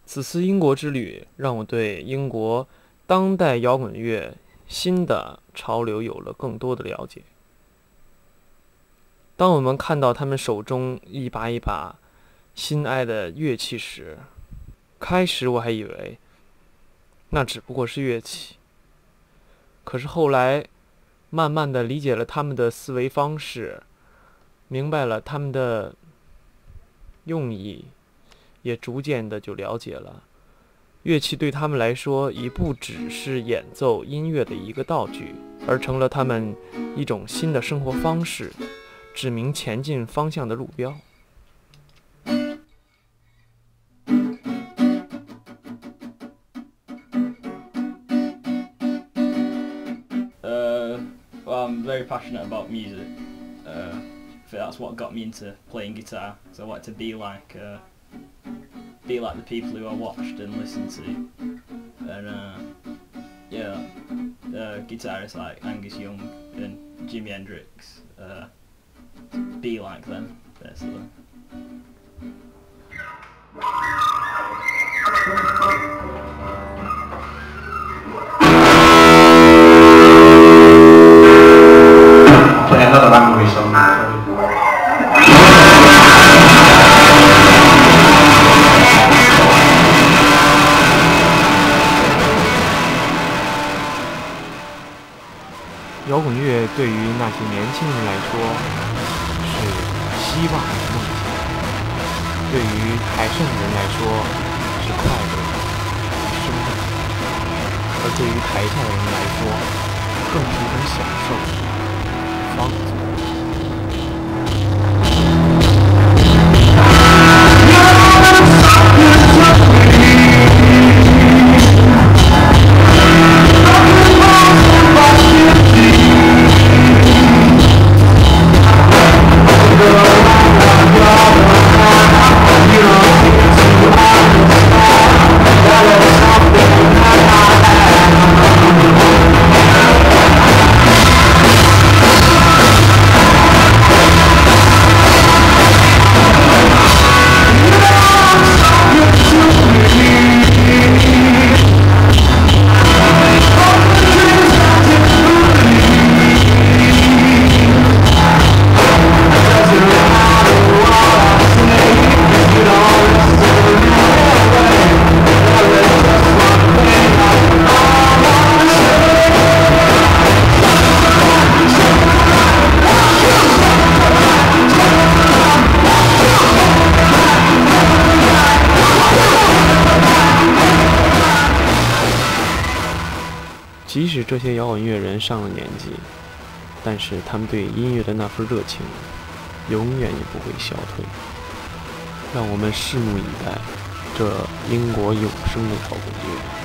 此次英国之旅让我对英国当代摇滚乐新的潮流有了更多的了解。当我们看到他们手中一把一把心爱的乐器时，开始我还以为那只不过是乐器，可是后来慢慢的理解了他们的思维方式，明白了他们的用意，也逐渐的就了解了乐器对他们来说已不只是演奏音乐的一个道具，而成了他们一种新的生活方式，指明前进方向的路标。 Well, I'm very passionate about music. I think that's what got me into playing guitar. So I like to be like the people who I watched and listened to. And guitarists like Angus Young and Jimi Hendrix. Be like them, basically. 摇滚乐对于那些年轻人来说是希望和梦想，对于台上的人来说是快乐和生动，而对于台下的人来说更是一种享受、放纵。即使这些摇滚乐人上了年纪，但是他们对音乐的那份热情永远也不会消退。让我们拭目以待这英国永生的摇滚乐。